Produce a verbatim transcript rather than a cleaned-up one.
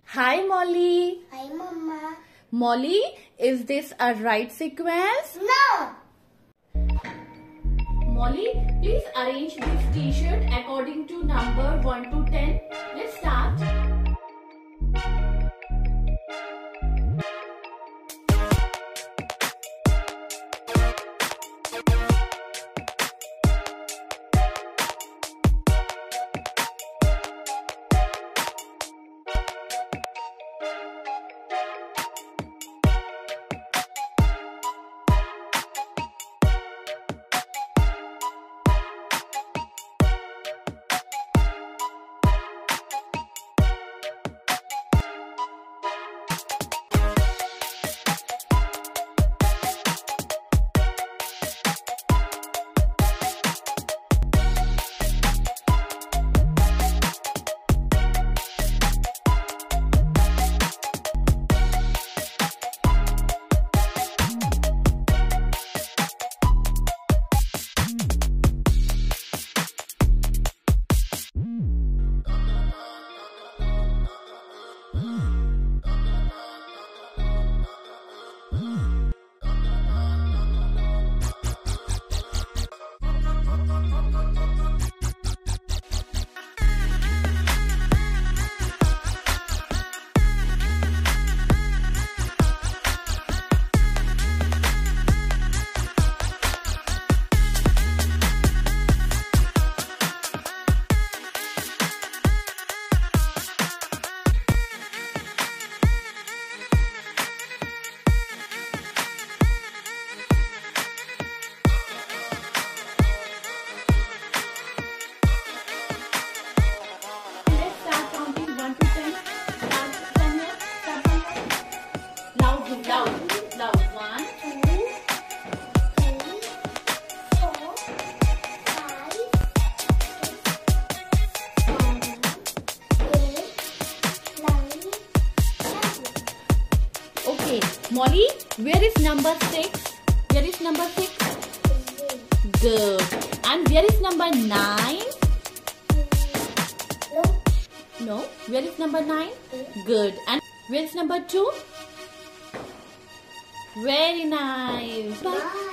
Hi, Maulli. Hi, Mama. Maulli, is this a right sequence? No. Maulli, please arrange this t-shirt according to number one to ten. Let's start. Okay, Maulli, where is number six? Where is number six? Good. And where is number nine? No. No. Where is number nine? Good. And where is number two? Very nice. Bye.